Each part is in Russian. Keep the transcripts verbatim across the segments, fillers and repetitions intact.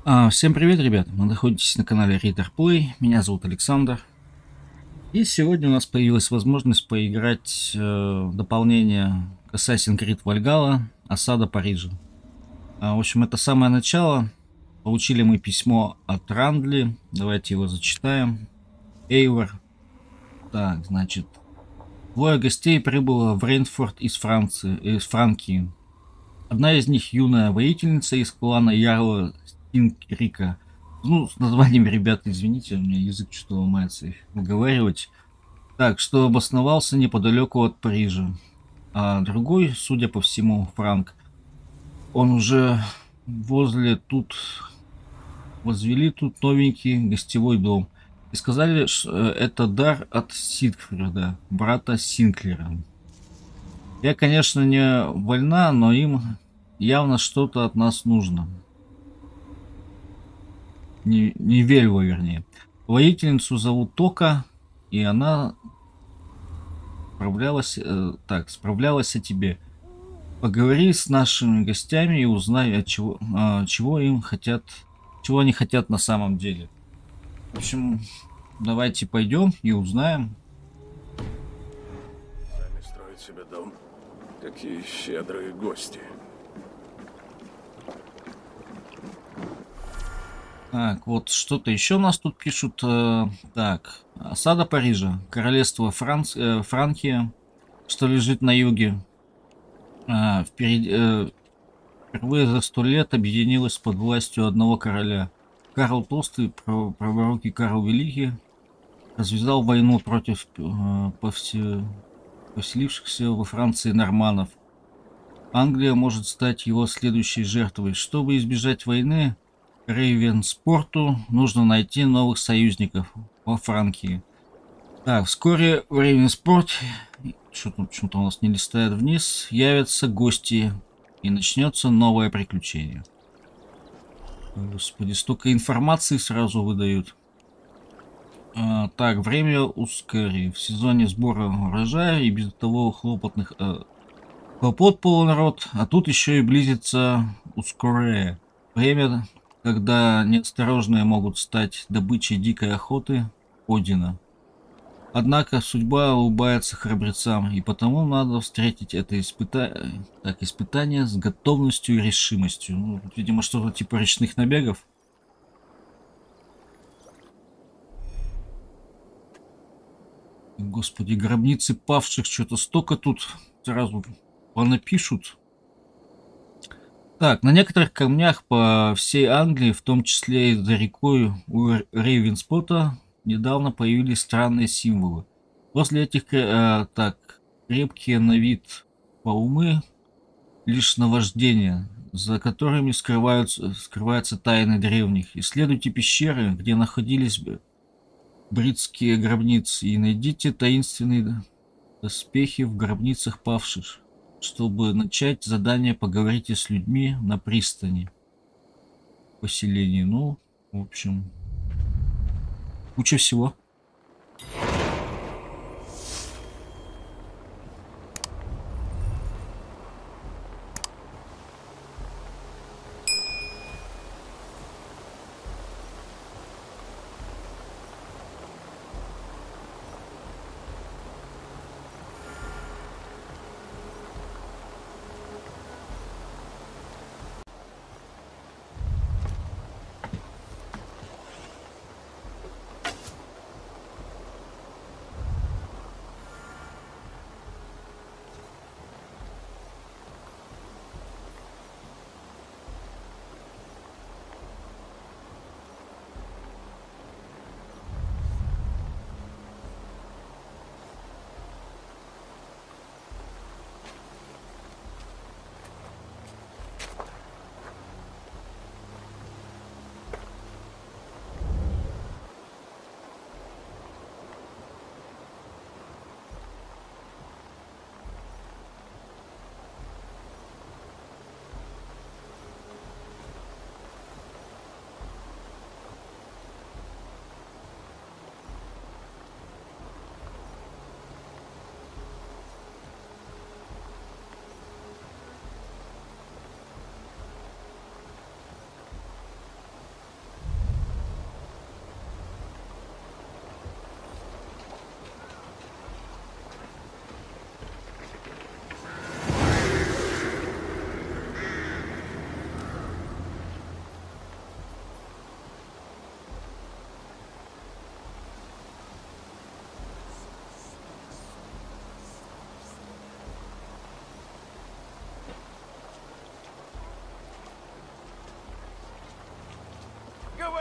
А, всем привет, ребят! Вы находитесь на канале Reader Play. Меня зовут Александр. И сегодня у нас появилась возможность поиграть э, в дополнение к Assassin's Creed Valhalla «Осада Парижа». А, в общем, это самое начало. Получили мы письмо от Рандли. Давайте его зачитаем. Эйвор. Так, значит. Двое гостей прибыло в Рейнфорд из Франции, из Франкии. Одна из них юная воительница из клана Ярла Стинкрика. Ну, с названиями, ребята, извините, у меня язык что-то ломается их выговаривать. Так, что обосновался неподалеку от Парижа. А другой, судя по всему, Франк. Он уже возле тут... Возвели тут новенький гостевой дом. И сказали, что это дар от Сигфрида, брата Синклера. Я, конечно, не вольна, но им явно что-то от нас нужно. Не, не Вельва, вернее. Воительницу зовут Тока, и она справлялась, э, так, справлялась о тебе. Поговори с нашими гостями и узнай, от чего, э, чего им хотят, чего они хотят на самом деле. В общем, давайте пойдем и узнаем. Сами строят себе дом. Какие щедрые гости. Так, вот что-то еще у нас тут пишут. Э, так, осада Парижа. Королевство Франц, э, Франкия, что лежит на юге. А, впереди, э, впервые за сто лет объединилась под властью одного короля. Карл Толстый, прав- праворукий Карл Великий, развязал войну против э, повсе- поселившихся во Франции норманнов. Англия может стать его следующей жертвой. Чтобы избежать войны, Рейвенспорту нужно найти новых союзников во Франкии. Так, вскоре в Рейвенспорт, что-то почему-то у нас не листает вниз, явятся гости, и начнется новое приключение. Господи, столько информации сразу выдают. А, так, время ускори. В сезоне сбора урожая и без того хлопотных э, хлопот полнарод, а тут еще и близится ускорее. Время, когда неосторожные могут стать добычей дикой охоты Одина. Однако судьба улыбается храбрецам, и потому надо встретить это испыта... так, испытание с готовностью и решимостью. Ну, видимо, что-то типа речных набегов. Господи, гробницы павших, что-то столько тут сразу понапишут. Так, на некоторых камнях по всей Англии, в том числе и за рекой у Рейвенспота, недавно появились странные символы. После этих, э, так, крепкие на вид паумы, лишь наваждение, за которыми скрываются, скрываются тайны древних. Исследуйте пещеры, где находились бритские гробницы, и найдите таинственные доспехи в гробницах павших. Чтобы начать задание, поговорите с людьми на пристани поселении. Ну, в общем, куча всего.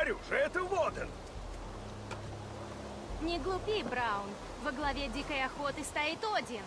Говорю же, это Воден. Не глупи, Браун. Во главе дикой охоты стоит Один.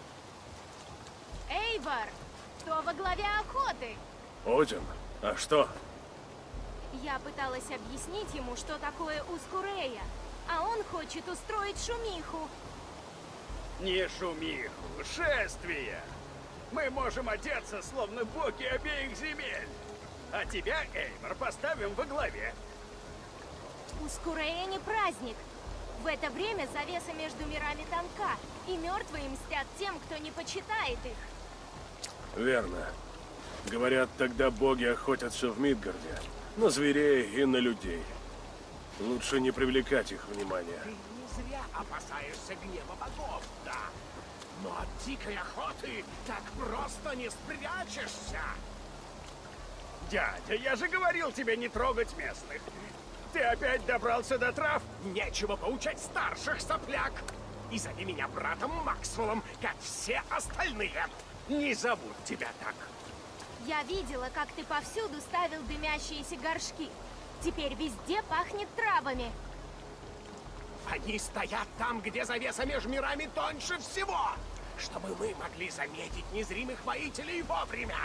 Эйвор, кто во главе охоты? Один? А что? Я пыталась объяснить ему, что такое Ускурея, а он хочет устроить шумиху. Не шумиху, шествие. Мы можем одеться, словно боги обеих земель. А тебя, Эйвор, поставим во главе. Ускурея не праздник. В это время завеса между мирами тонка, и мертвые мстят тем, кто не почитает их. Верно. Говорят, тогда боги охотятся в Мидгарде. На зверей и на людей. Лучше не привлекать их внимания. Ты не зря опасаешься гнева богов, да? Но от дикой охоты так просто не спрячешься. Дядя, я же говорил тебе не трогать местных. Ты опять добрался до трав? Нечего поучать старших, сопляк. И зови меня братом Максвеллом, как все остальные. Не зовут тебя так. Я видела, как ты повсюду ставил дымящиеся горшки. Теперь везде пахнет травами. Они стоят там, где завеса между мирами тоньше всего, чтобы мы могли заметить незримых воителей вовремя.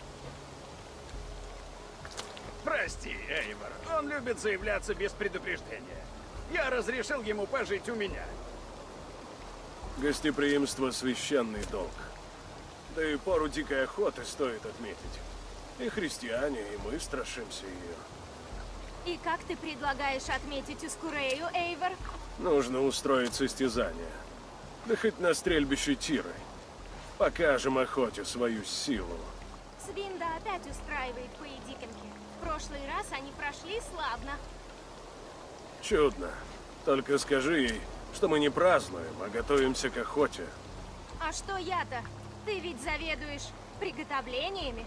Прости, Эйвор. Он любит заявляться без предупреждения. Я разрешил ему пожить у меня. Гостеприимство — священный долг. Да и пору дикой охоты стоит отметить. И христиане, и мы страшимся ее. И как ты предлагаешь отметить Ускурею, Эйвор? Нужно устроить состязание. Да хоть на стрельбище Тиры. Покажем охоте свою силу. Свинда опять устраивает поединки. В прошлый раз они прошли славно. Чудно. Только скажи ей, что мы не празднуем, а готовимся к охоте. А что я-то? Ты ведь заведуешь приготовлениями.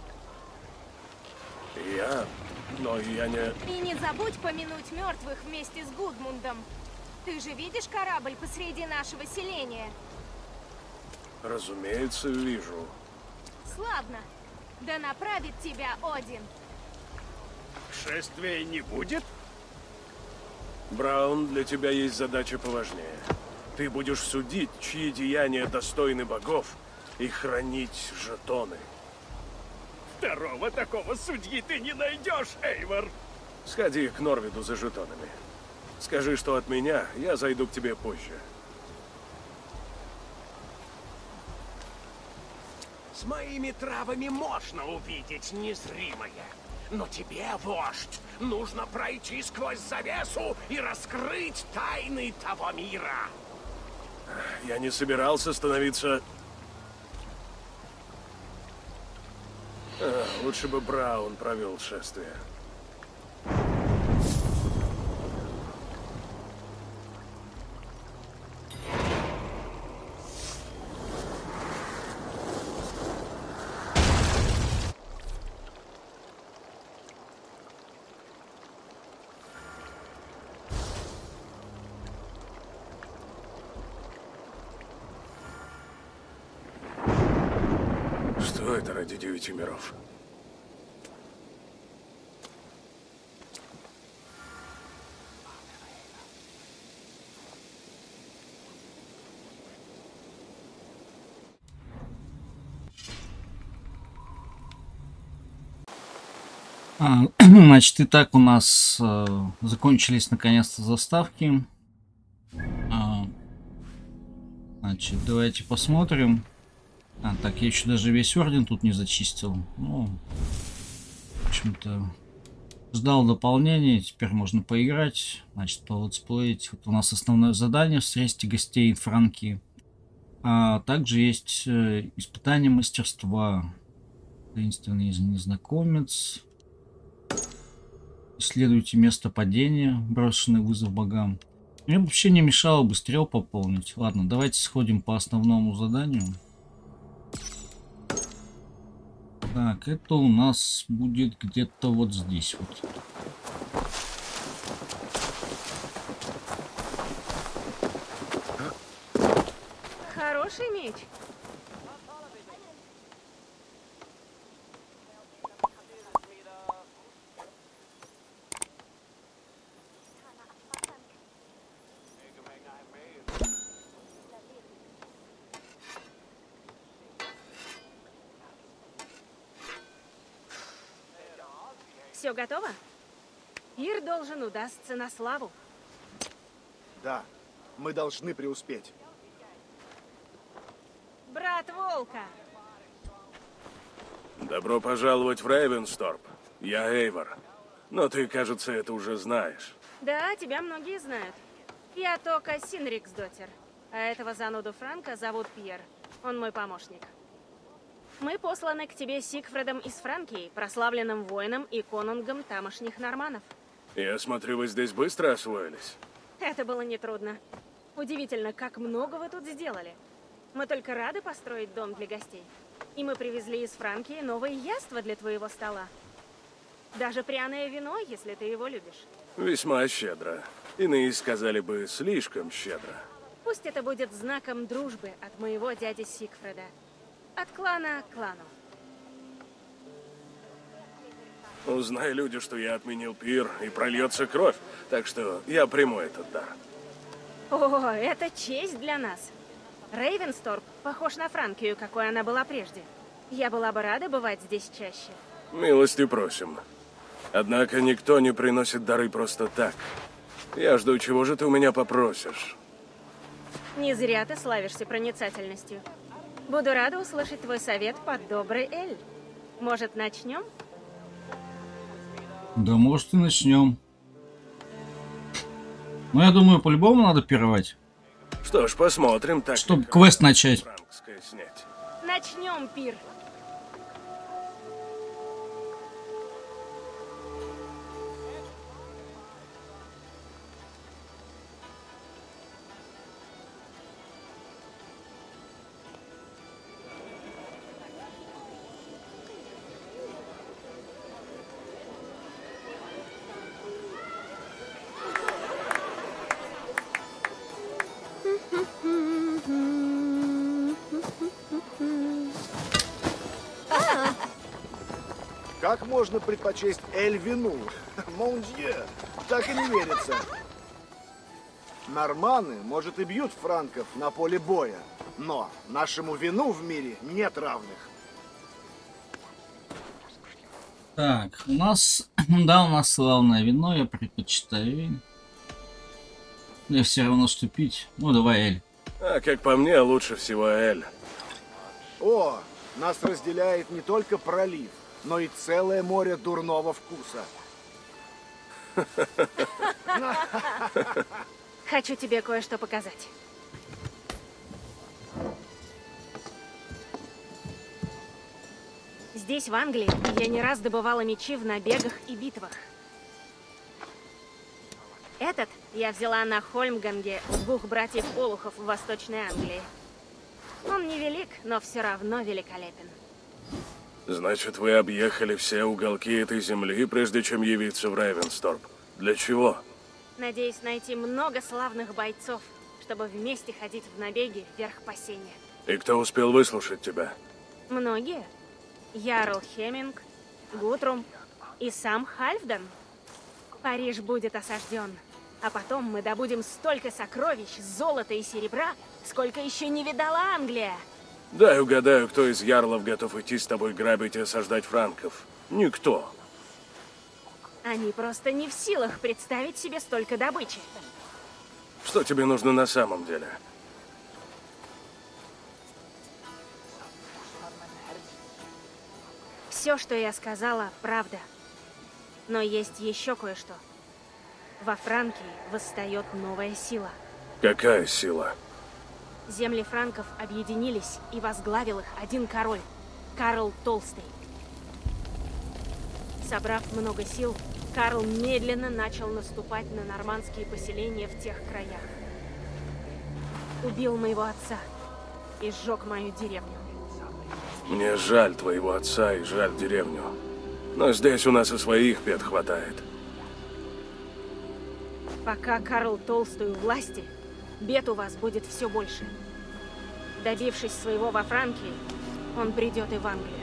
Я? Но я не... И не забудь помянуть мертвых вместе с Гудмундом. Ты же видишь корабль посреди нашего селения? Разумеется, вижу. Славно. Да направит тебя Один. Шествия не будет? Браун, для тебя есть задача поважнее. Ты будешь судить, чьи деяния достойны богов, и хранить жетоны. Второго такого судьи ты не найдешь, Эйвор! Сходи к Норвиду за жетонами. Скажи, что от меня, я зайду к тебе позже. С моими травами можно увидеть незримое. Но тебе, вождь, нужно пройти сквозь завесу и раскрыть тайны того мира. Я не собирался становиться... А, лучше бы Браун провел шествие. Что это ради девяти миров? А, значит, и так у нас э, закончились наконец-то заставки. А, значит, давайте посмотрим. А, так, я еще даже весь орден тут не зачистил. Ну, в общем-то, ждал дополнения, теперь можно поиграть. Значит, полетсплеить. Вот у нас основное задание: встретить гостей Франки. А также есть э, испытание мастерства. Таинственный незнакомец. Исследуйте место падения, брошенный вызов богам. Мне вообще не мешало бы стрел пополнить. Ладно, давайте сходим по основному заданию. Так, это у нас будет где-то вот здесь вот. Хороший меч. Все готово? Пир должен удастся на славу. Да, мы должны преуспеть. Брат Волка! Добро пожаловать в Рейвенсторп. Я Эйвор. Но ты, кажется, это уже знаешь. Да, тебя многие знают. Я Тока Синриксдоттер. А этого зануду Франка зовут Пьер. Он мой помощник. Мы посланы к тебе Сигфредом из Франкии, прославленным воином и конунгом тамошних норманов. Я смотрю, вы здесь быстро освоились. Это было нетрудно. Удивительно, как много вы тут сделали. Мы только рады построить дом для гостей. И мы привезли из Франкии новые яства для твоего стола. Даже пряное вино, если ты его любишь. Весьма щедро. Иные сказали бы, слишком щедро. Пусть это будет знаком дружбы от моего дяди Сигфреда. От клана к клану. Узнай, люди, что я отменил пир, и прольется кровь. Так что я приму этот дар. О, это честь для нас. Рейвенсторп похож на Франкию, какой она была прежде. Я была бы рада бывать здесь чаще. Милости просим. Однако никто не приносит дары просто так. Я жду, чего же ты у меня попросишь. Не зря ты славишься проницательностью. Буду рада услышать твой совет под добрый эль. Может, начнем? Да, может, и начнем. Ну, я думаю, по-любому надо пировать. Что ж, посмотрим, так Чтобы как квест начать. франкское снять. Начнем пир. Как можно предпочесть эль вину? Мондье, так и не верится. Норманы, может, и бьют франков на поле боя, но нашему вину в мире нет равных. Так, у нас, да, у нас славное вино, я предпочитаю. Мне все равно ступить. Ну, давай эль. А как по мне, лучше всего эль. О, нас разделяет не только пролив, но и целое море дурного вкуса. Хочу тебе кое-что показать. Здесь, в Англии, я не раз добывала мечи в набегах и битвах. Этот я взяла на Хольмганге у двух братьев Олухов в Восточной Англии. Он невелик, но все равно великолепен. Значит, вы объехали все уголки этой земли, прежде чем явиться в Рейвенсторп. Для чего? Надеюсь найти много славных бойцов, чтобы вместе ходить в набеги вверх по Сене. И кто успел выслушать тебя? Многие. Ярл Хеминг, Гутрум и сам Хальфдан. Париж будет осажден, а потом мы добудем столько сокровищ, золота и серебра, сколько еще не видала Англия. Дай угадаю, кто из ярлов готов идти с тобой грабить и осаждать франков. Никто. Они просто не в силах представить себе столько добычи. Что тебе нужно на самом деле? Все, что я сказала, правда. Но есть еще кое-что. Во Франкии восстает новая сила. Какая сила? Земли франков объединились, и возглавил их один король, Карл Толстый. Собрав много сил, Карл медленно начал наступать на нормандские поселения в тех краях. Убил моего отца и сжег мою деревню. Мне жаль твоего отца и жаль деревню. Но здесь у нас и своих бед хватает. Пока Карл Толстой у власти, бед у вас будет все больше. Добившись своего во Франкии, он придет и в Англию.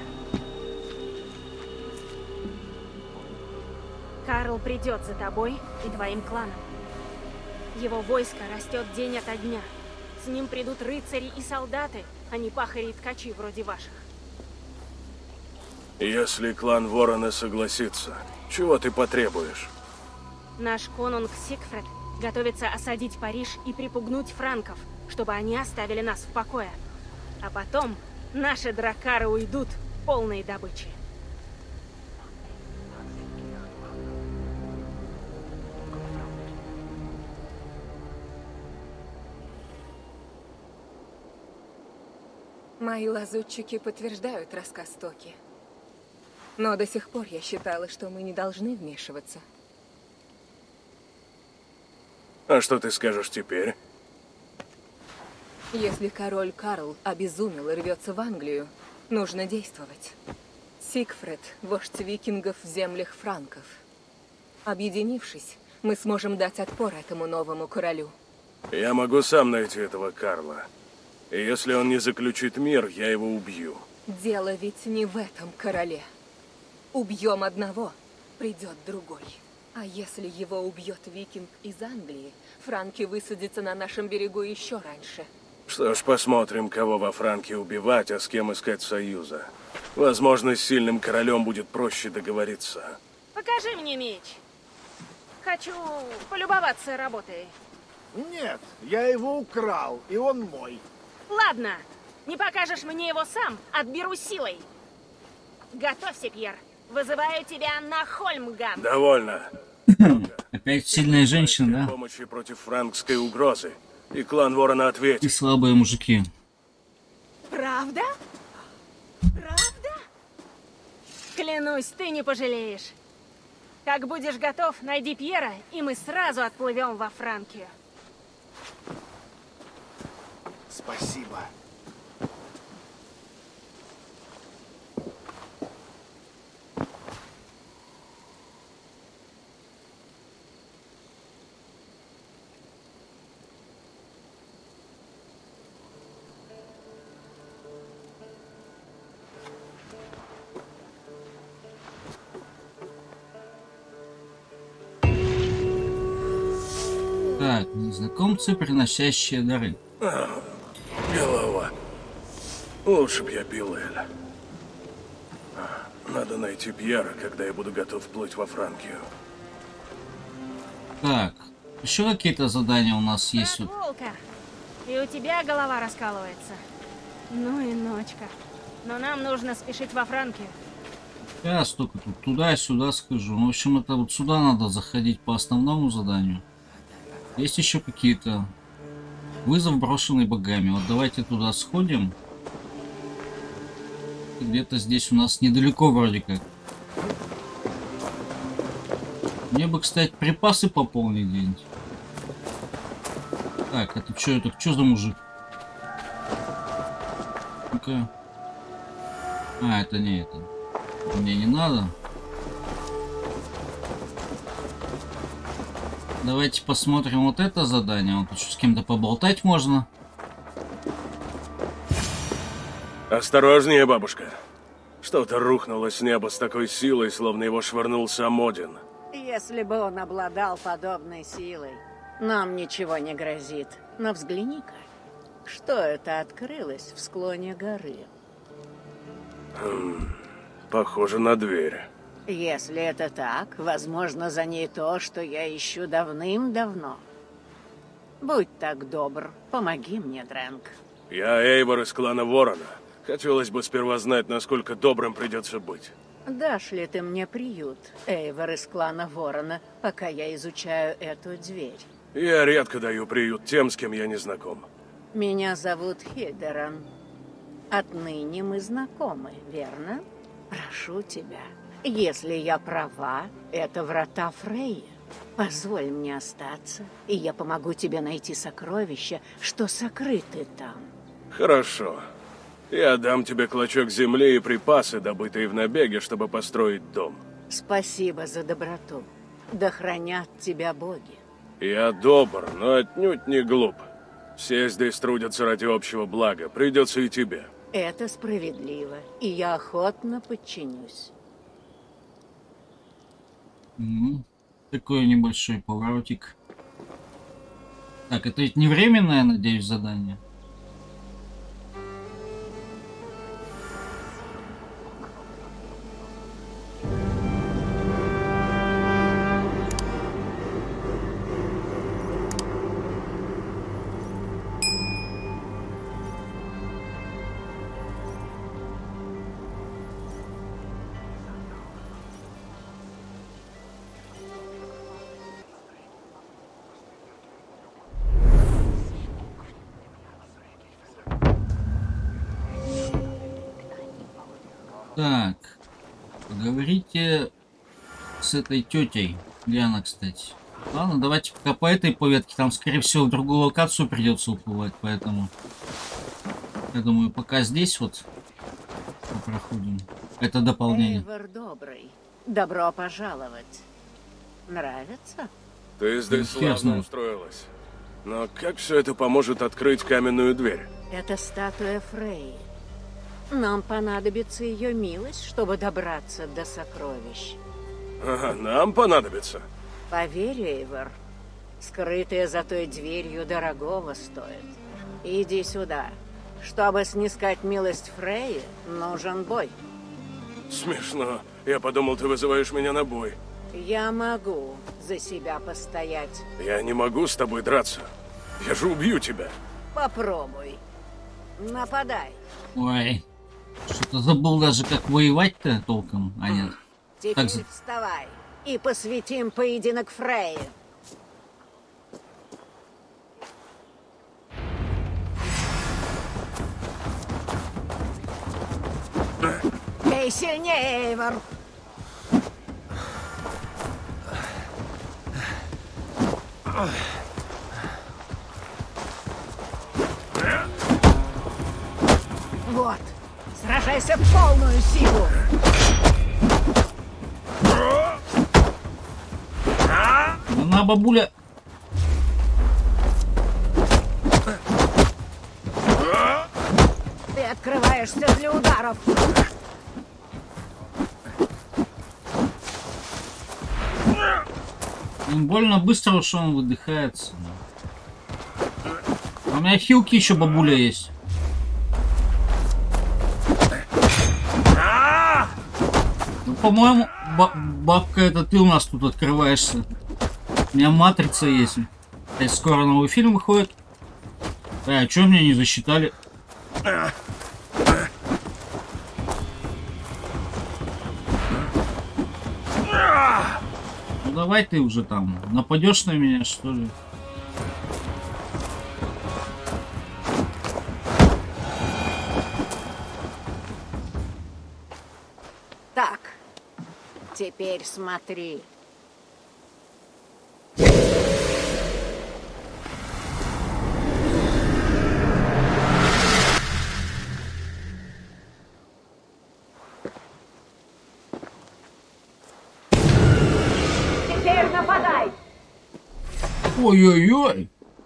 Карл придет за тобой и твоим кланом. Его войско растет день ото дня. С ним придут рыцари и солдаты, а не пахари и ткачи вроде ваших. Если клан Ворона согласится, чего ты потребуешь? Наш конунг Сигфрид готовится осадить Париж и припугнуть франков, чтобы они оставили нас в покое. А потом наши дракары уйдут полной добычи. Мои лазутчики подтверждают рассказ Токи. Но до сих пор я считала, что мы не должны вмешиваться. А что ты скажешь теперь? Если король Карл обезумел и рвется в Англию, нужно действовать. Сигфрид – вождь викингов в землях франков. Объединившись, мы сможем дать отпор этому новому королю. Я могу сам найти этого Карла. И если он не заключит мир, я его убью. Дело ведь не в этом короле. Убьем одного, придет другой. А если его убьет викинг из Англии, франки высадятся на нашем берегу еще раньше. Что ж, посмотрим, кого во Франке убивать, а с кем искать союза. Возможно, с сильным королем будет проще договориться. Покажи мне меч. Хочу полюбоваться работой. Нет, я его украл, и он мой. Ладно, не покажешь мне его сам, отберу силой. Готовься, Пьер. Вызываю тебя на Хольмган. Довольно. Опять сильная женщина, да? Помощи против франкской угрозы. И клан Ворона И ответит. слабые мужики. Правда? Правда? Клянусь, ты не пожалеешь. Как будешь готов, найди Пьера, и мы сразу отплывем во Франкию. Спасибо. Так, незнакомцы, приносящие дары. Голова. Лучше б я пил Эль. Надо найти Пьера, когда я буду готов плыть во Франкию. Так, еще какие-то задания у нас есть тут. Волка. И у тебя голова раскалывается. Ну и ночка. Но нам нужно спешить во Франкию. Сейчас только тут туда-сюда скажу. Ну, в общем, это вот сюда надо заходить по основному заданию. Есть еще какие-то. Вызов, брошенный богами. Вот давайте туда сходим. Где-то здесь у нас недалеко вроде как. Мне бы, кстати, припасы пополнить где-нибудь. Так, это что это? Что за мужик? Ну-ка. А, это не это. Мне не надо. Давайте посмотрим вот это задание. Вот еще с кем-то поболтать можно. Осторожнее, бабушка. Что-то рухнуло с неба с такой силой, словно его швырнул сам Один. Если бы он обладал подобной силой, нам ничего не грозит. Но взгляни-ка, что это открылось в склоне горы? Хм, похоже на дверь. Если это так, возможно, за ней то, что я ищу давным-давно. Будь так добр, помоги мне, Дрэнк. Я Эйвор из клана Ворона. Хотелось бы сперва знать, насколько добрым придется быть. Дашь ли ты мне приют, Эйвор из клана Ворона, пока я изучаю эту дверь? Я редко даю приют тем, с кем я не знаком. Меня зовут Хильдеран. Отныне мы знакомы, верно? Прошу тебя, если я права, это врата Фрейи. Позволь мне остаться, и я помогу тебе найти сокровища, что сокрыты там. Хорошо. Я дам тебе клочок земли и припасы, добытые в набеге, чтобы построить дом. Спасибо за доброту. Да хранят тебя боги. Я добр, но отнюдь не глуп. Все здесь трудятся ради общего блага. Придется и тебе. Это справедливо, и я охотно подчинюсь. Ну, такой небольшой поворотик. Так, это ведь не временное, надеюсь, задание? Так, поговорите с этой тетей. Где она, кстати? Ладно, давайте пока по этой поветке. Там, скорее всего, в другую локацию придется уплывать, поэтому я думаю, пока здесь вот проходим. Это дополнение. Эйвор добрый. Добро пожаловать. Нравится? Ты здесь славно устроилась. Но как все это поможет открыть каменную дверь? Это статуя Фрейи. Нам понадобится ее милость, чтобы добраться до сокровищ. Ага, нам понадобится. Поверь, Эйвор, скрытая за той дверью дорогого стоит. Иди сюда. Чтобы снискать милость Фрейи, нужен бой. Смешно. Я подумал, ты вызываешь меня на бой. Я могу за себя постоять. Я не могу с тобой драться. Я же убью тебя. Попробуй. Нападай. Ой, что-то забыл даже, как воевать-то толком, а нет. Теперь Как за... вставай и посвятим поединок Фрейи. Эй, сильнее, Эйвор! Вот, сражайся в полную силу! На, бабуля! Ты открываешься для ударов! Он больно быстро, что он выдыхается. А у меня хилки еще, бабуля, есть. Ну, по-моему, бабка, это ты у нас тут открываешься. У меня матрица есть. Кстати, скоро новый фильм выходит. А, что меня не засчитали? Ну давай ты уже там нападешь на меня, что ли? Так, теперь смотри. Теперь нападай! Ой-ой-ой!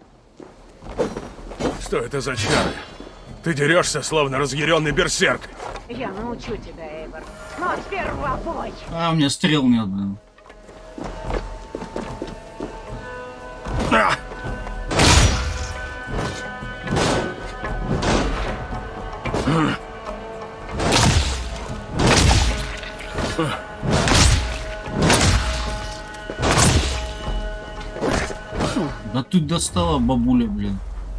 Что это за чары? Ты дерешься, словно разъяренный берсерк. Я научу тебя, Эйвор. Но сперва бой! А, у меня стрел нет, блин. А! Да ты достала, бабуля, блин.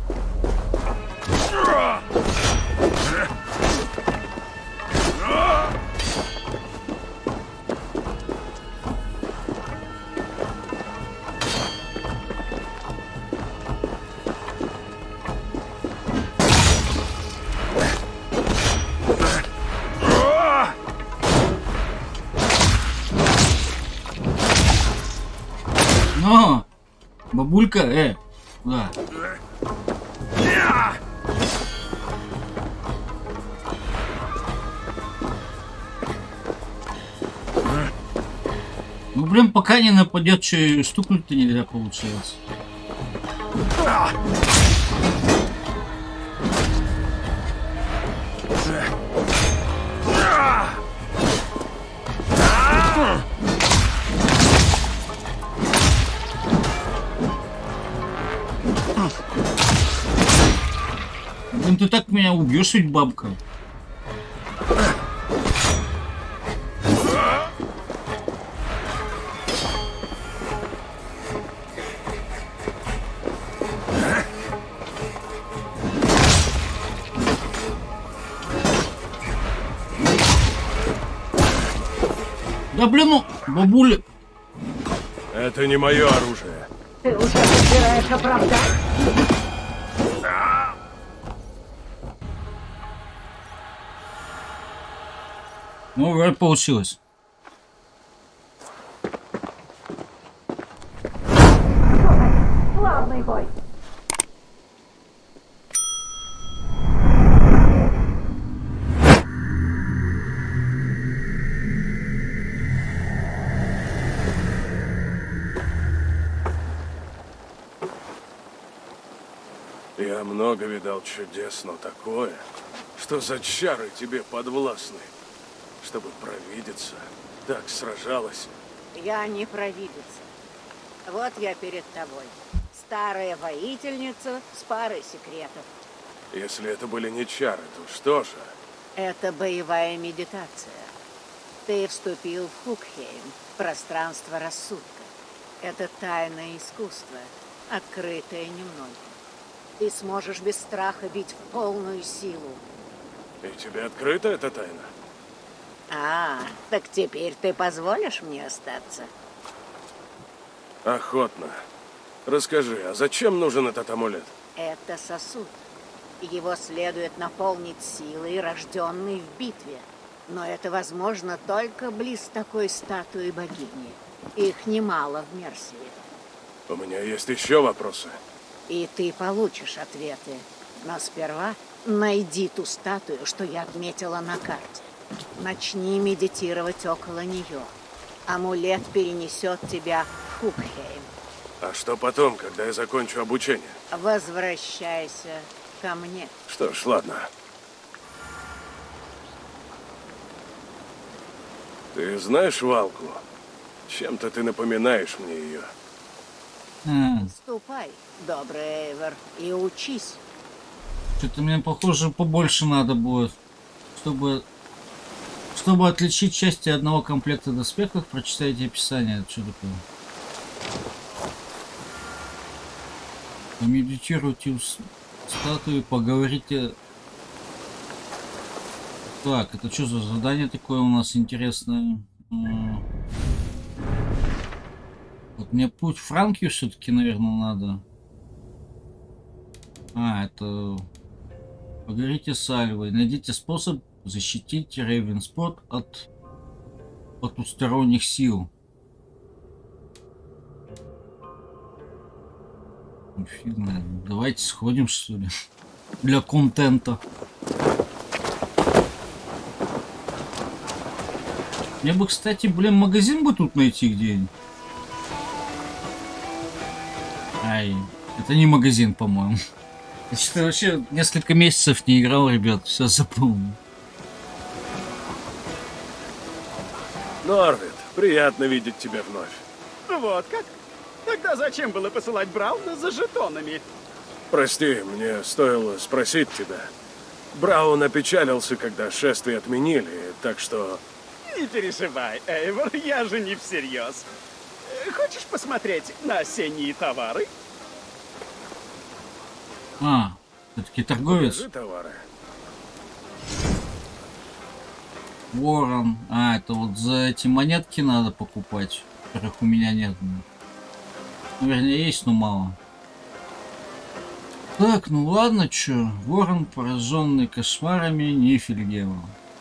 Но, бабулька, э, да. Ну, блин, пока не нападет, что стукнуть-то нельзя получается. Блин, ты так меня убьешь, ведь, бабка. Да блин, ну, бабуля. Это не мое оружие. Ты уже собираешь оправдать? Ну, вроде получилось. Главный бой. Я много видал чудес, но такое, что за чары тебе подвластны, чтобы провидица так сражалась. Я не провидица. Вот я перед тобой. Старая воительница с парой секретов. Если это были не чары, то что же? Это боевая медитация. Ты вступил в Хукхейм, пространство рассудка. Это тайное искусство, открытое немногим. Ты сможешь без страха бить в полную силу. И тебе открыта эта тайна? А, так теперь ты позволишь мне остаться? Охотно. Расскажи, а зачем нужен этот амулет? Это сосуд. Его следует наполнить силой, рожденной в битве. Но это возможно только близ такой статуи богини. Их немало в Мерсии. У меня есть еще вопросы. И ты получишь ответы. Но сперва найди ту статую, что я отметила на карте. Начни медитировать около нее. Амулет перенесет тебя в Хукхейм. А что потом, когда я закончу обучение? Возвращайся ко мне. Что ж, ладно. Ты знаешь Валку? Чем-то ты напоминаешь мне ее. А, Ступай, добрый Эйвор, и учись. что-то мне, похоже, побольше надо будет, чтобы... Чтобы отличить части одного комплекта доспехов, прочитайте описание. Это что такое? Помедитируйте у статуи, поговорите. Так, это что за задание такое у нас интересное? Вот мне путь в Франкию все-таки, наверное, надо. А, это... Поговорите с Альвой. Найдите способ защитить Рейвенспорт от потусторонних сил. Фигня. Давайте сходим, что ли, для контента. Мне бы, кстати, блин, магазин бы тут найти где-нибудь. Ай, это не магазин, по-моему. Я что-то вообще несколько месяцев не играл, ребят, все запомнил. Норвид, приятно видеть тебя вновь. Вот как? Тогда зачем было посылать Брауна за жетонами? Прости, мне стоило спросить тебя. Браун опечалился, когда шествие отменили, так что... Не переживай, Эйвор, я же не всерьез. Хочешь посмотреть на осенние товары? А, все-таки торговец. Покажи товары. Ворон. А, это вот за эти монетки надо покупать, которых у меня нет. Ну, вернее, есть, но мало. Так, ну ладно, чё. Ворон, пораженный кошмарами Нифельгема.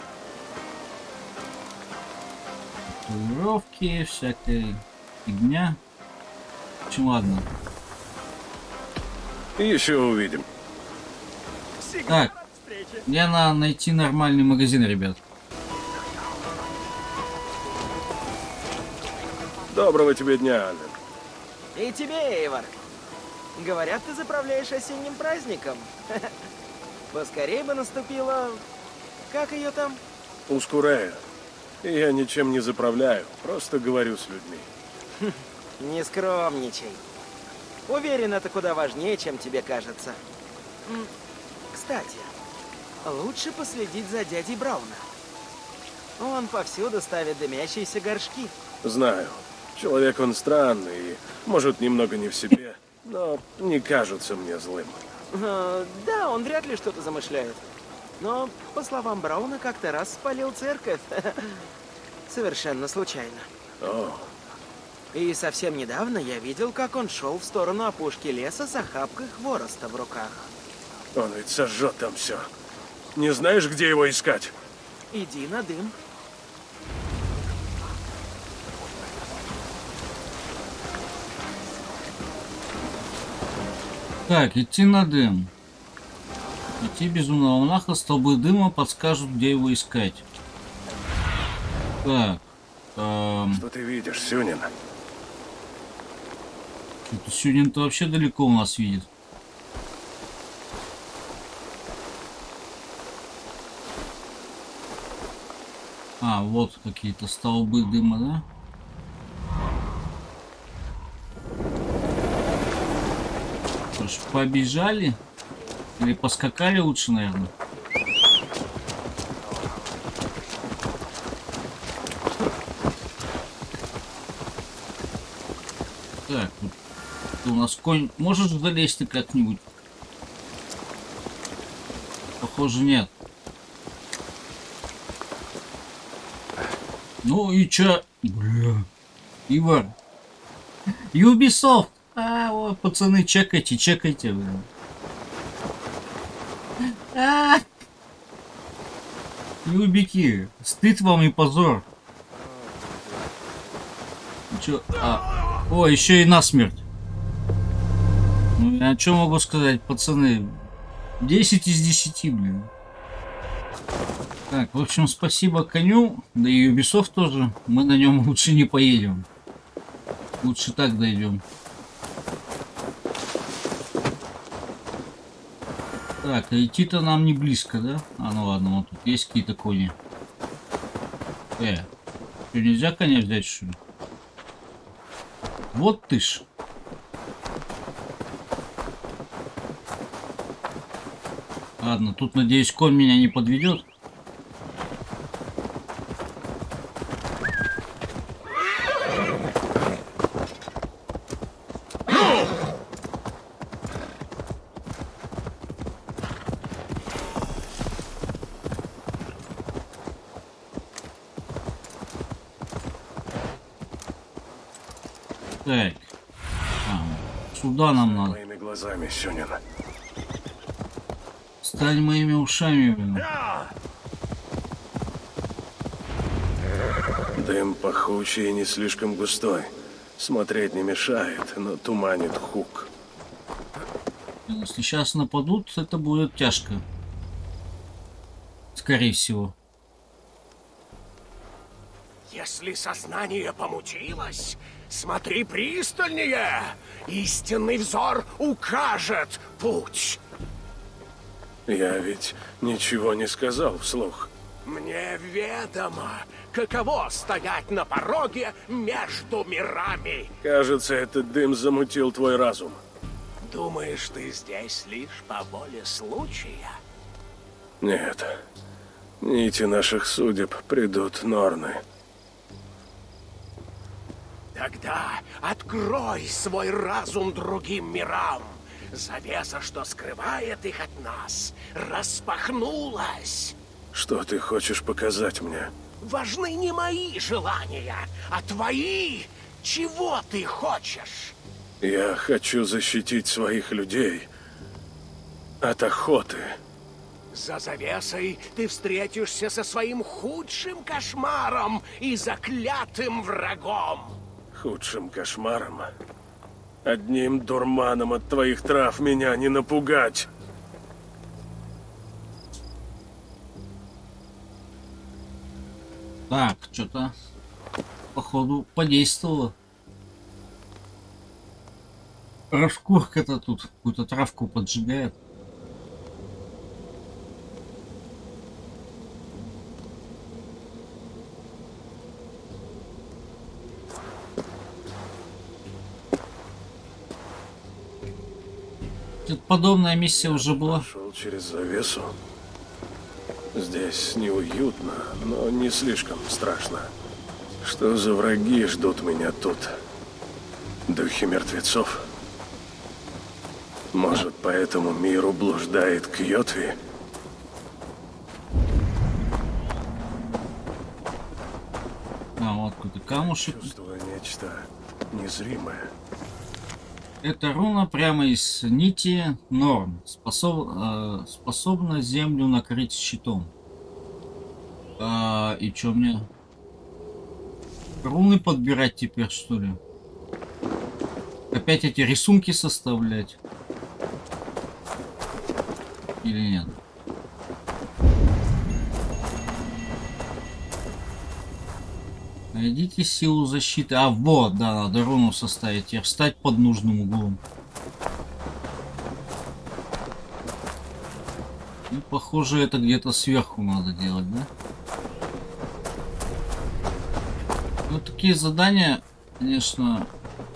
Татуировки, всякая фигня. В общем, ладно. Еще увидим. Так, мне надо найти нормальный магазин, ребят. Доброго тебе дня, Ален. И тебе, Эйвор. Говорят, ты заправляешь осенним праздником. Поскорей бы наступила... Как ее там? Ускурея. Я ничем не заправляю, просто говорю с людьми. Не скромничай. Уверен, это куда важнее, чем тебе кажется. Кстати, лучше последить за дядей Брауна. Он повсюду ставит дымящиеся горшки. Знаю. Человек он странный и, может, немного не в себе, но не кажется мне злым. Uh, да, он вряд ли что-то замышляет. Но, по словам Брауна, как-то раз спалил церковь. Совершенно случайно. О. И совсем недавно я видел, как он шел в сторону опушки леса с охапкой хвороста в руках. Он ведь сожжет там все. Не знаешь, где его искать? Иди на дым. Так, идти на дым. Идти безумного монаха, столбы дыма подскажут, где его искать. Так. Эм... Что ты видишь, Сюнин? Что-то Сюнин-то вообще далеко у нас видит. А, вот какие-то столбы дыма, да? Что ж, побежали? Или поскакали лучше, наверное? Так, тут у нас конь. Можешь залезть ты как-нибудь? Похоже, нет. Ну и чё? Бля. Ивар. Ubisoft. А, вот, пацаны, чекайте, чекайте. Бля. А! Юбики. Стыд вам и позор. Чё? А. О, еще и насмерть. Ну, я что могу сказать, пацаны? десять из десяти, блин. Так, в общем, спасибо коню, да и Ubisoft тоже. Мы на нем лучше не поедем. Лучше так дойдем. Так, а идти-то нам не близко, да? А, ну ладно, вот тут есть какие-то кони. Э, что, нельзя коня взять, что ли? Вот ты ж. Ладно, тут, надеюсь, конь меня не подведет. Так, а, сюда нам надо. Моими глазами, Сюнин. Стань моими ушами, блин. Дым пахучий и не слишком густой. Смотреть не мешает, но туманит хук. Если сейчас нападут, это будет тяжко. Скорее всего. Если сознание помутилось, смотри пристальнее. Истинный взор укажет путь. Я ведь ничего не сказал вслух. Мне ведомо, каково стоять на пороге между мирами. Кажется, этот дым замутил твой разум. Думаешь, ты здесь лишь по воле случая? Нет. Нити наших судеб придут Норны. Тогда открой свой разум другим мирам. Завеса, что скрывает их от нас, распахнулась. Что ты хочешь показать мне? Важны не мои желания, а твои. Чего ты хочешь? Я хочу защитить своих людей от охоты. За завесой ты встретишься со своим худшим кошмаром и заклятым врагом. Худшим кошмаром? Одним дурманом от твоих трав меня не напугать. Так, что-то, походу, подействовало. Рожкурка-то тут какую-то травку поджигает. Тут подобная миссия уже была. Шел через завесу. Здесь неуютно, но не слишком страшно. Что за враги ждут меня тут? Духи мертвецов? Может, по этому миру блуждает Кьотви? А, вот какой-то камушек. Чувствую нечто незримое. Эта руна прямо из нити Норн. Способ, э, способна землю накрыть щитом. А, и чё мне? Руны подбирать теперь, что ли? Опять эти рисунки составлять. Или нет? Найдите силу защиты. А, вот, да, надо руну составить. И встать под нужным углом. Ну, похоже, это где-то сверху надо делать, да? Ну, такие задания, конечно,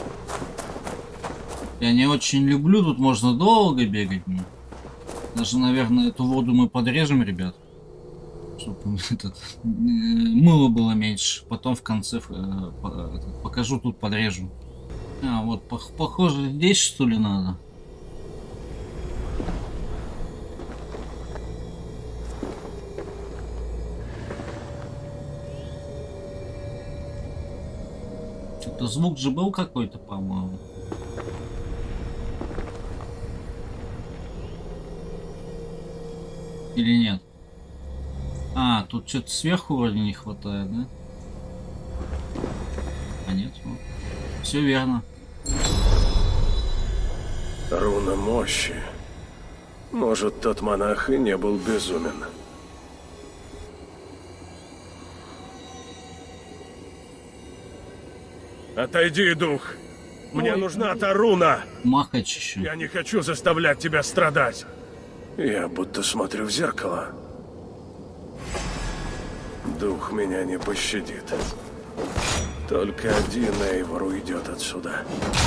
я не очень люблю. Тут можно долго бегать. Даже, наверное, эту воду мы подрежем, ребят. Чтобы этот, мыло было меньше. Потом в конце э, покажу, тут подрежу. А, вот, похоже, здесь что ли надо? Что-то звук же был какой-то, по-моему. Или нет? А, тут что-то сверху вроде не хватает, да? А нет, вот. Все верно. Руна мощи. Может, тот монах и не был безумен. Отойди, дух. Мне Ой, нужна та руна. Махач еще. Я не хочу заставлять тебя страдать. Я будто смотрю в зеркало. Дух меня не пощадит. Только один Эйвор уйдет отсюда.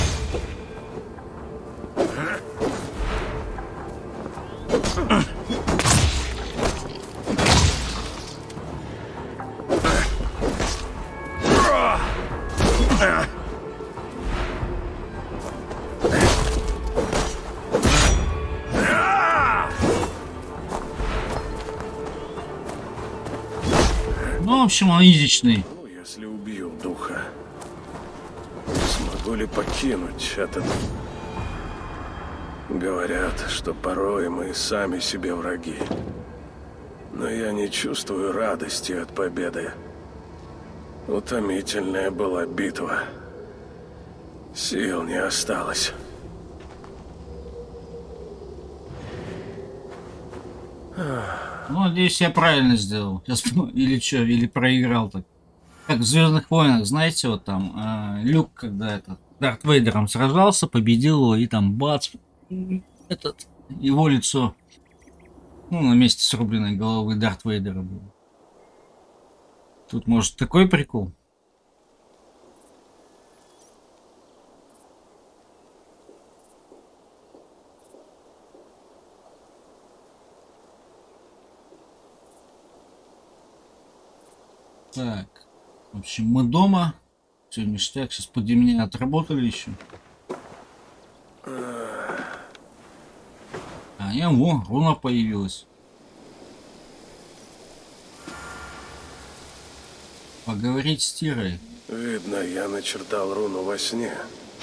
Ну, в общем, он изичный. Ну, если убью духа, смогу ли покинуть этот... Говорят, что порой мы сами себе враги. Но я не чувствую радости от победы. Утомительная была битва. Сил не осталось. Ну, надеюсь, я правильно сделал. Сейчас, или что, или проиграл так. Как в Звездных войнах, знаете, вот там э, Люк, когда этот Дарт Вейдером сражался, победил его, и там бац, этот, его лицо, ну, на месте срубленной головы Дарт Вейдера было. Тут, может, такой прикол? Так, в общем, мы дома. Все, ништяк. Сейчас поди меня отработали еще. А я, во, руна появилась. Поговорить с Тирой. Видно, я начертал руну во сне.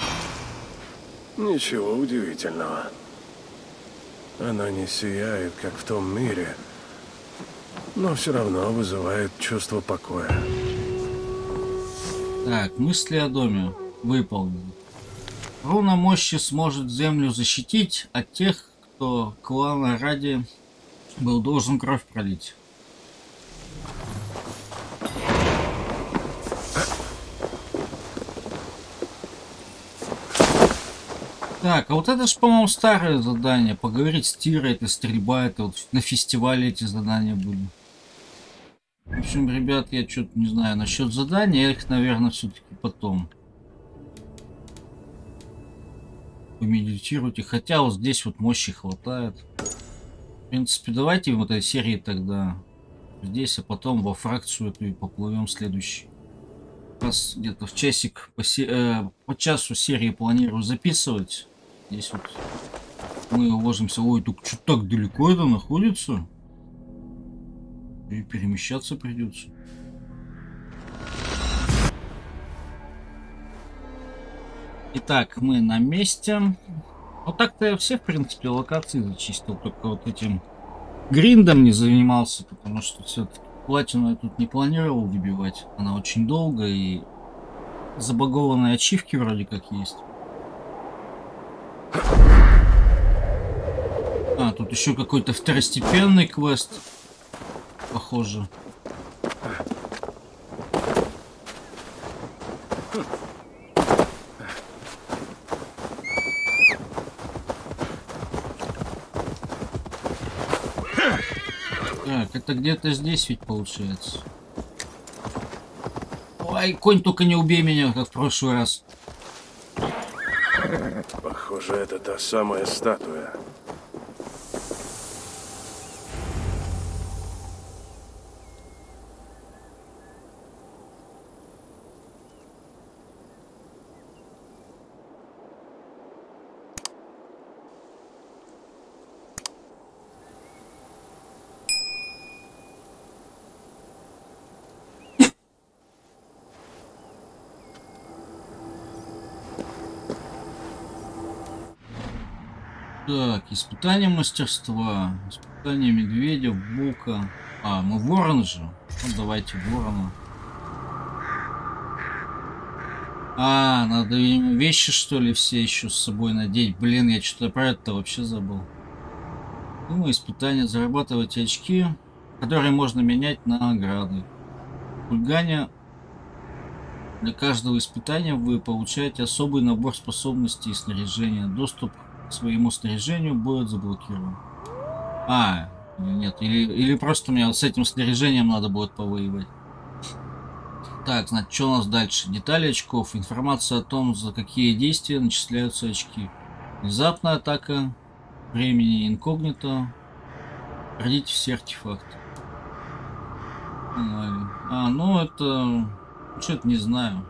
Ничего удивительного. Она не сияет, как в том мире, но все равно вызывает чувство покоя. Так, мысли о доме выполнены. Руна мощи сможет землю защитить от тех, кто клана ради был должен кровь пролить. Так, а вот это же, по-моему, старое задание. Поговорить с Тирой, это стрельба, это вот на фестивале эти задания были. В общем, ребят, я что-то не знаю насчет заданий, я их, наверное, все-таки потом помедитируйте. Хотя вот здесь вот мощи хватает. В принципе, давайте в этой серии тогда здесь, а потом во фракцию эту и поплывем следующий. Раз где-то в часик по, э, по часу серии планирую записывать. Здесь вот мы уложимся. Ой, тут что так далеко это находится? И перемещаться придется. Итак, мы на месте. Вот так-то я все, в принципе, локации зачистил. Только вот этим гриндом не занимался, потому что все-таки платину я тут не планировал выбивать. Она очень долго, и забагованные ачивки вроде как есть. А, тут еще какой-то второстепенный квест. Похоже. Так, это где-то здесь ведь получается. Ой, конь, только не убей меня, как в прошлый раз. Похоже, это та самая статуя. Так, испытание мастерства. Испытание медведя, бука. А, мы ворон же. Ну, давайте ворона. А, надо, видимо, вещи, что ли, все еще с собой надеть. Блин, я что-то про это вообще забыл. Думаю, испытание. Зарабатывать очки, которые можно менять на награды. Хулигане. Для каждого испытания вы получаете особый набор способностей и снаряжения. Доступ к своему снаряжению будет заблокирован. А, нет, или, или просто мне вот с этим снаряжением надо будет повоевать. Так, значит, что у нас дальше? Детали очков. Информация о том, за какие действия начисляются очки. Внезапная атака. Времени инкогнито. Пройдите все артефакты. А, ну это... Что-то не знаю.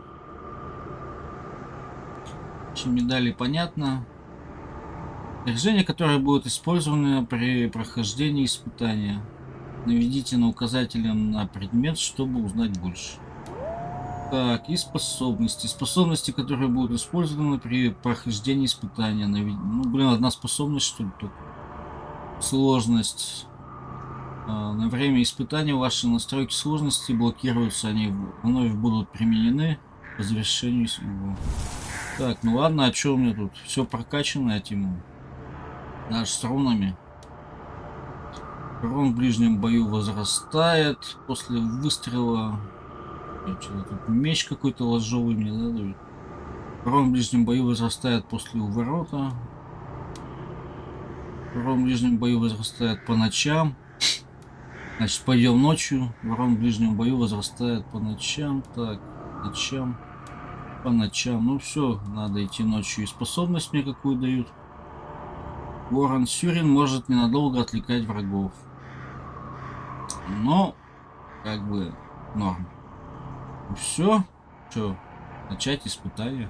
Чем медали понятно. Снаряжение, которое будет использовано при прохождении испытания. Наведите на указателем на предмет, чтобы узнать больше. Так, и способности. Способности, которые будут использованы при прохождении испытания. Навед... Ну, блин, одна способность, что ли, только. Сложность. А, на время испытания ваши настройки сложности блокируются. Они вновь будут применены по завершению его. Так, ну ладно, а что у меня тут? Все прокачано этим. Даже с рунами. Урон в ближнем бою возрастает после выстрела. Что-то тут меч какой-то ложовый мне надо. Урон в ближнем бою возрастает после уворота. Урон в ближнем бою возрастает по ночам. Значит, пойдем ночью. Урон в ближнем бою возрастает по ночам. Так, ночам. По ночам. Ну все, надо идти ночью. И способность мне какую дают. Ворон Сюрин может ненадолго отвлекать врагов. Но, как бы, норм. Все. Что, начать испытание.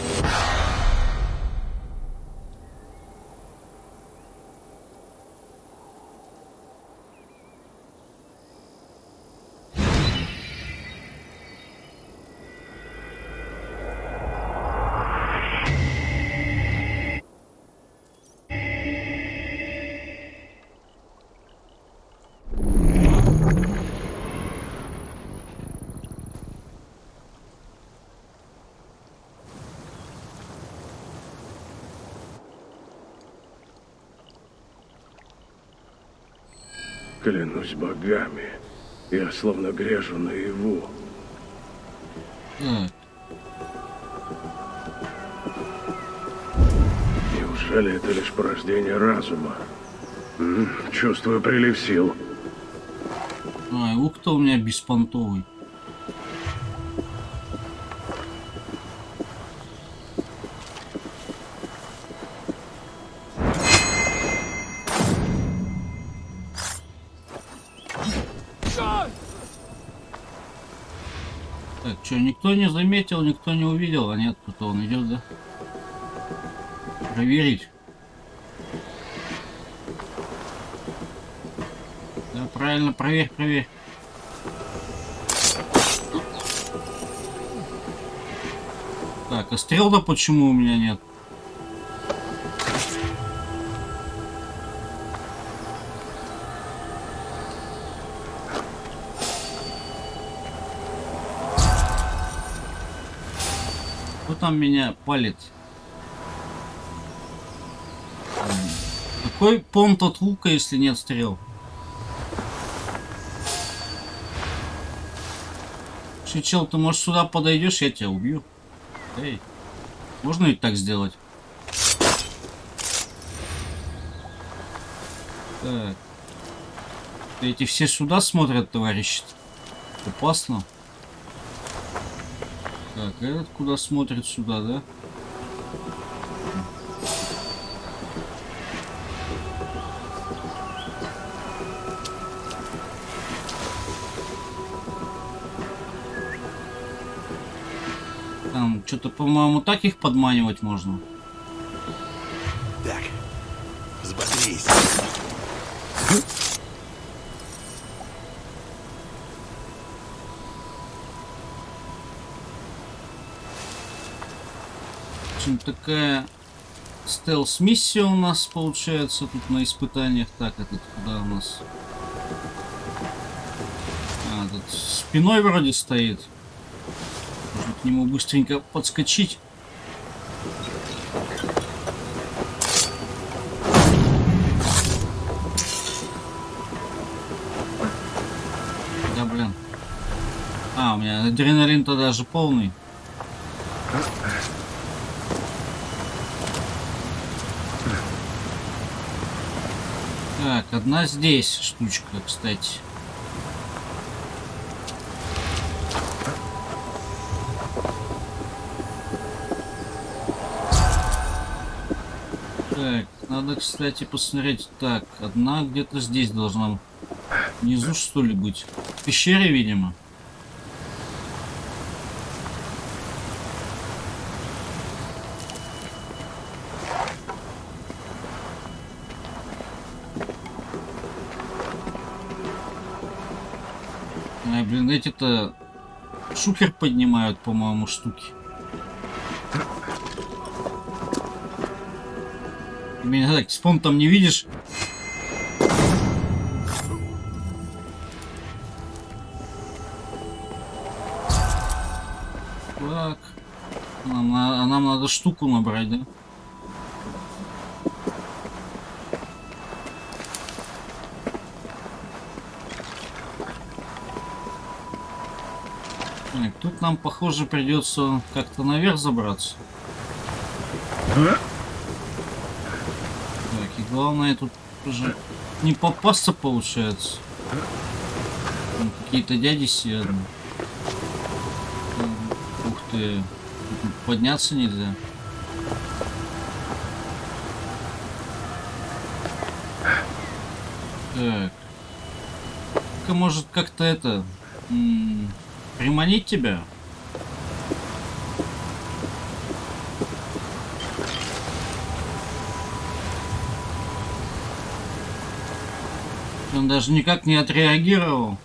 Клянусь богами, я словно грежу наяву. Mm. Неужели это лишь порождение разума? М -м, чувствую прилив сил. А, лук-то у меня беспонтовый. Так, что, никто не заметил, никто не увидел? А нет, кто-то он идет, да? Проверить. Да, правильно, проверь, проверь. Так, а стрел-то почему у меня нет? Кто там меня палит? Какой понт от лука, если нет стрел? Чел, ты, может, сюда подойдешь, я тебя убью. Эй, можно ведь так сделать? Так. Эти все сюда смотрят, товарищи. Опасно. Так, этот куда смотрит? Сюда, да? Там что-то, по-моему, так их подманивать можно. Так, взбодрись. В общем, такая стелс-миссия у нас получается тут на испытаниях. Так, этот куда у нас? А, тут спиной вроде стоит. Можно к нему быстренько подскочить. Да, блин. А, у меня адреналин-то даже полный. Так, одна здесь штучка, кстати. Так, надо, кстати, посмотреть. Так, одна где-то здесь должна внизу, что ли, быть. В пещере, видимо. Ай, блин, эти-то шухер поднимают, по-моему, штуки. Меня так, спон там не видишь? Так. Нам, а нам надо штуку набрать, да? Так, тут нам, похоже, придется как-то наверх забраться. Так, и главное тут уже не попасться получается. Какие-то дяди сидят. Ух ты, тут подняться нельзя. Так. Только может как-то это... приманить тебя? Он даже никак не отреагировал.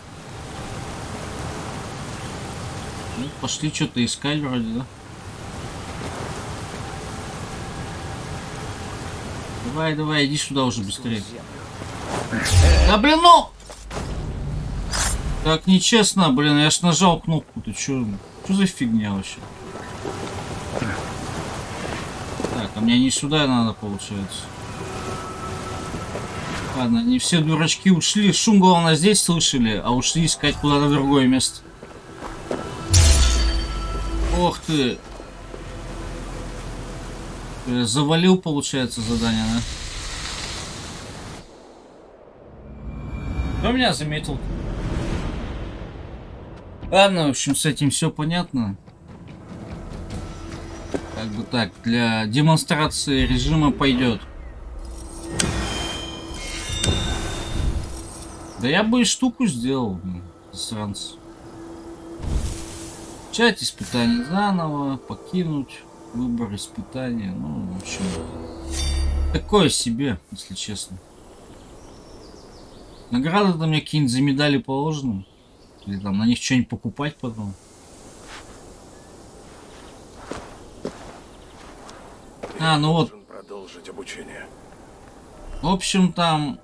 Ну, пошли что-то искать вроде, да? Давай, давай, иди сюда уже быстрее. Да блин, ну! Так нечестно, блин, я ж нажал кнопку. Ты чё? Что за фигня вообще? Так, а мне не сюда надо, получается. Ладно, не все дурачки ушли. Шум, главное, здесь слышали, а ушли искать куда-то в другое место. Ох ты. Завалил, получается, задание, да? Кто меня заметил? Ладно, в общем, с этим все понятно. Как бы так, для демонстрации режима пойдет. Да я бы и штуку сделал, засранцы. Начать испытание заново, покинуть, выбор испытания. Ну, в общем, такое себе, если честно. Награды-то мне какие-нибудь за медали положены. Или там на них что-нибудь покупать потом. А, ну вот. Продолжить обучение. В общем, там,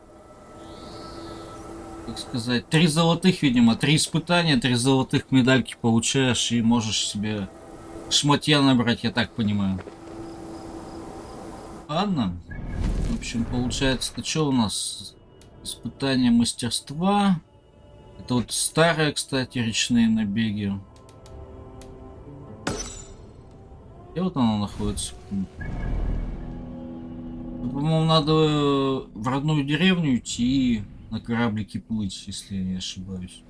как сказать, три золотых, видимо, три испытания, три золотых медальки получаешь и можешь себе шматья набрать, я так понимаю. Ладно. общем, получается, это что у нас? Испытание мастерства. Это вот старые, кстати, речные набеги. Где вот оно находится? По-моему, надо в родную деревню идти и на кораблике плыть, если я не ошибаюсь.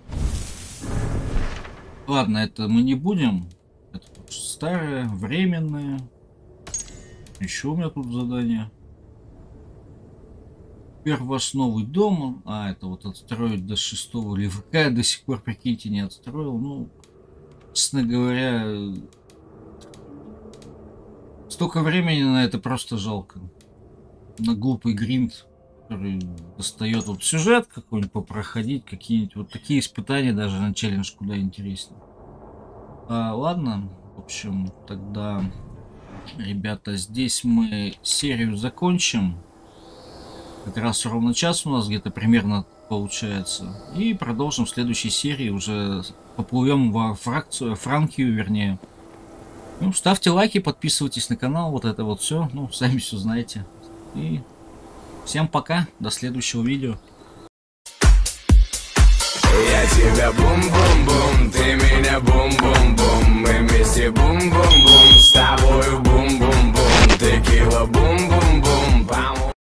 Ладно, это мы не будем. Это старое, временное. Еще у меня тут задание. Теперь ваш новый дом. А, это вот отстроить до шестого ЛВК. Я до сих пор, прикиньте, не отстроил. Ну, честно говоря, столько времени на это просто жалко. На глупый гринд, который достает вот сюжет какой-нибудь попроходить, какие-нибудь вот такие испытания даже на челлендж куда интереснее. А, ладно, в общем, тогда, ребята, здесь мы серию закончим. Как раз ровно час у нас где-то примерно получается. И продолжим в следующей серии, уже поплывем во фракцию, Франкию, вернее. Ну, ставьте лайки, подписывайтесь на канал, вот это вот все, ну, сами все знаете. И всем пока, до следующего видео. Я тебя бум-бум-бум, ты меня бум-бум-бум. Мы вместе бум-бум-бум, с тобою бум-бум-бум. Текила бум-бум.